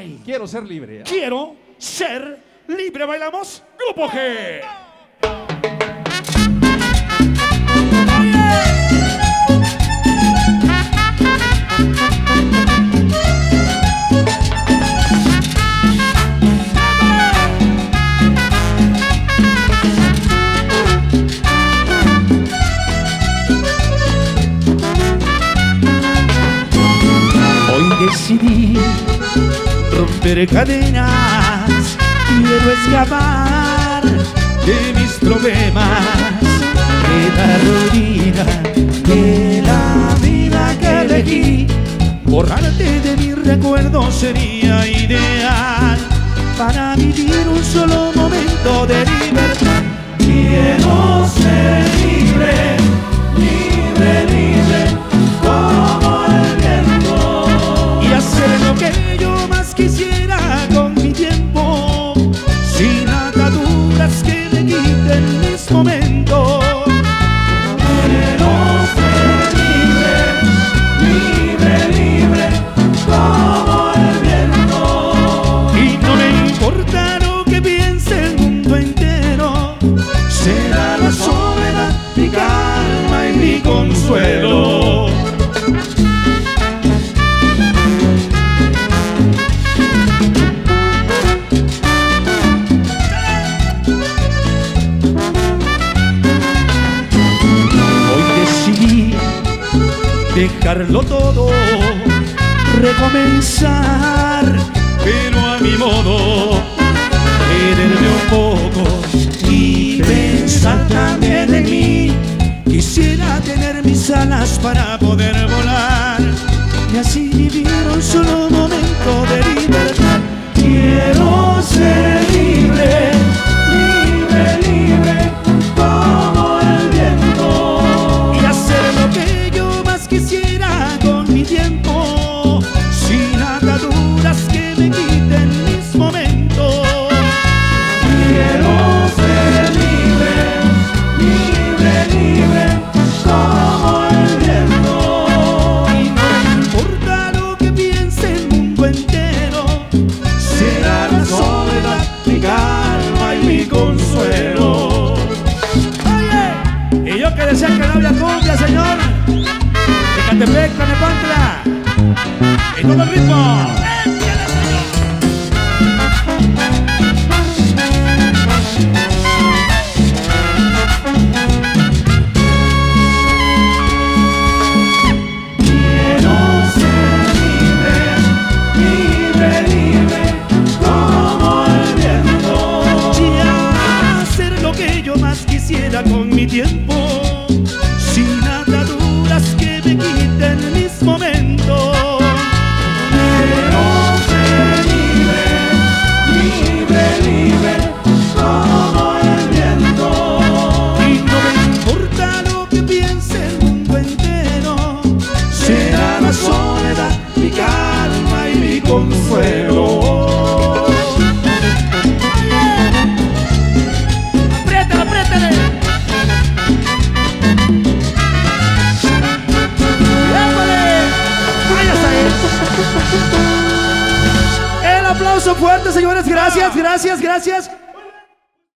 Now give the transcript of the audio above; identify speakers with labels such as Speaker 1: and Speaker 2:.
Speaker 1: Ay,
Speaker 2: Quiero ser libre.
Speaker 1: quiero ser libre. Bailamos Grupo G.
Speaker 3: Hoy decidí romper cadenas, quiero escapar de mis problemas, de la rutina, de la vida que elegí. Borrarte de mis recuerdos sería ideal para vivir un solo momento de libertad. Quiero ser libre, libre, libre, como el viento, y hacer lo que yo más quisiera con mi tiempo, sin ataduras que me quiten mis momentos. Quiero ser libre, libre, libre, como el viento, y no me importa lo que piense el mundo entero. Será la soledad mi calma y mi consuelo. Dejarlo todo, recomenzar, pero a mi modo, quererme un poco y pensar también en mí. Quisiera tener mis alas para poder volar y así vivir un solo momento de libertad. Quiero ser libre, libre, libre, como el viento, y hacer lo que yo más quisiera con mi tiempo, sin ataduras que me quiten mis momentos. Quiero ser libre, libre, libre, como el viento, y no me importa lo que piense el mundo entero. Será la soledad mi calma y mi consuelo. Oye, y yo que decía que no había cumbia, señor, de Catepec, Tlanepantla, y todo el ritmo. Quiero ser libre, libre, libre, como el viento, y hacer lo que yo más quisiera con mi tiempo, sin ataduras que me quiten mis momentos. Quiero ser libre, libre, libre, como el viento, y no me importa lo que piense el mundo entero. Será la soledad mi calma y mi consuelo. ¡Apriétale, apriétale! El aplauso fuerte, señores. Gracias, gracias, gracias.